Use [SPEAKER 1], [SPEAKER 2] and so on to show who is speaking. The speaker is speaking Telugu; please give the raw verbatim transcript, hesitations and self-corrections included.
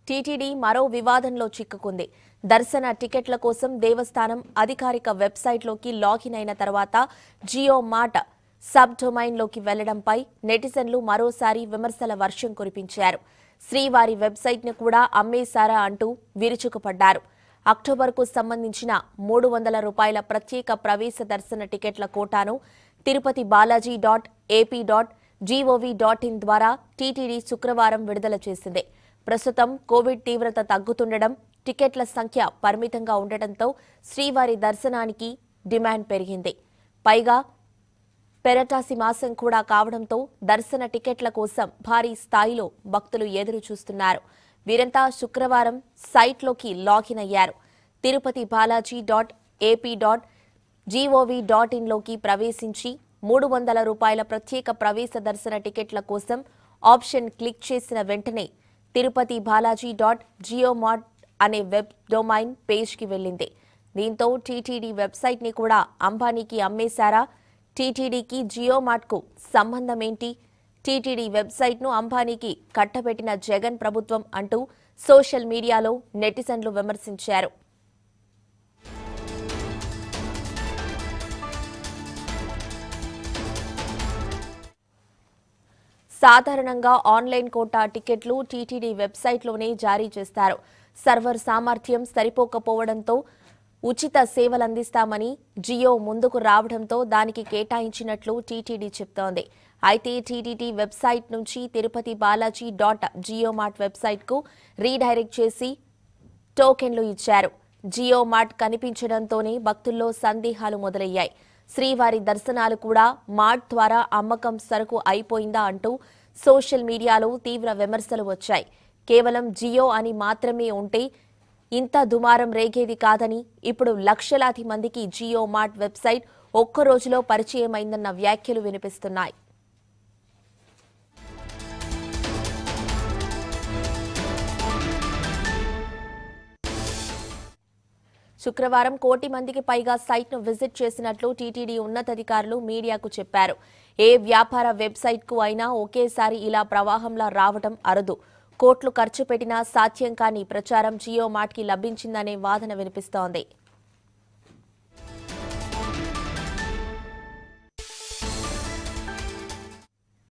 [SPEAKER 1] టీటీడీ మరో వివాదంలో చిక్కుకుంది. దర్శన టికెట్ల కోసం దేవస్థానం అధికారిక వెబ్సైట్లోకి లాగిన్ అయిన తర్వాత జియో మార్ట్ సబ్ డొమైన్లోకి వెళ్లడంపై నెటిజన్లు మరోసారి విమర్శల వర్షం కురిపించారు. శ్రీవారి వెబ్సైట్ను కూడా అమ్మేశారా అంటూ విరుచుకుపడ్డారు. అక్టోబర్కు సంబంధించిన మూడు వందల రూపాయల ప్రత్యేక ప్రవేశ దర్శన టికెట్ల కోటాను Tirupati Balaji dot AP dot gov dot in ద్వారా టీటీడీ శుక్రవారం విడుదల చేసింది. ప్రస్తుతం కోవిడ్ తీవ్రత తగ్గుతుండడం, టికెట్ల సంఖ్య పరిమితంగా ఉండటంతో శ్రీవారి దర్శనానికి డిమాండ్ పెరిగింది. పైగా పెరటాసి మాసం కూడా కావడంతో దర్శన టికెట్ల కోసం భారీ స్థాయిలో భక్తులు ఎదురు చూస్తున్నారు. వీరంతా శుక్రవారం సైట్లోకి లాగిన్ అయ్యారు. Tirupati Balaji dot AP dot gov dot ఇన్లోకి ప్రవేశించి మూడు వందల రూపాయల ప్రత్యేక ప్రవేశ దర్శన టికెట్ల కోసం ఆప్షన్ క్లిక్ చేసిన వెంటనే తిరుపతి బాలాజీ డాట్ జియోమార్ట్ అనే వెబ్ డొమైన్ పేజ్కి వెళ్లింది. దీంతో టీటీడీ వెబ్సైట్ని కూడా అంబానీకి అమ్మేశారా? టీటీడీకి జియోమార్ట్కు సంబంధం ఏంటి? టీటీడీ వెబ్సైట్ను అంబానీకి కట్టబెట్టిన జగన్ ప్రభుత్వం అంటూ సోషల్ మీడియాలో నెటిజన్లు విమర్శించారు. సాధారణంగా ఆన్లైన్ కోటా టికెట్లు టీటీడీ వెబ్సైట్లోనే జారీ చేస్తారు. సర్వర్ సామర్థ్యం సరిపోకపోవడంతో ఉచిత సేవలందిస్తామని జియో ముందుకు రావడంతో దానికి కేటాయించినట్లు టీటీడీ చెప్తోంది. అయితే టీటీడీ వెబ్సైట్ నుంచి తిరుపతి బాలాజీ డాట్ జియోమార్ట్ వెబ్సైట్కు రీడైరెక్ట్ చేసి టోకెన్లు ఇచ్చారు. జియోమార్ట్ కనిపించడంతోనే భక్తుల్లో సందేహాలు మొదలయ్యాయి. శ్రీవారి దర్శనాలు కూడా మార్ట్ ద్వారా అమ్మకం సరుకు అయిపోయిందా అంటూ సోషల్ మీడియాలో తీవ్ర విమర్శలు వచ్చాయి. కేవలం జియో అని మాత్రమే ఉంటే ఇంత దుమారం రేగేది కాదని, ఇప్పుడు లక్షలాది మందికి జియో మార్ట్ వెబ్సైట్ ఒక్క రోజులో పరిచయమైందన్న వ్యాఖ్యలు వినిపిస్తున్నాయి. శుక్రవారం కోటి మందికి పైగా సైట్ను విజిట్ చేసినట్లు టీటీడీ ఉన్నతాధికారులు మీడియాకు చెప్పారు. ఏ వ్యాపార వెబ్సైట్కు అయినా ఒకేసారి ఇలా ప్రవాహంలా రావడం అరుదు. కోట్లు ఖర్చు పెట్టినా సాధ్యం కాని ప్రచారం జియో మార్ట్కి లభించిందనే వాదన వినిపిస్తోంది.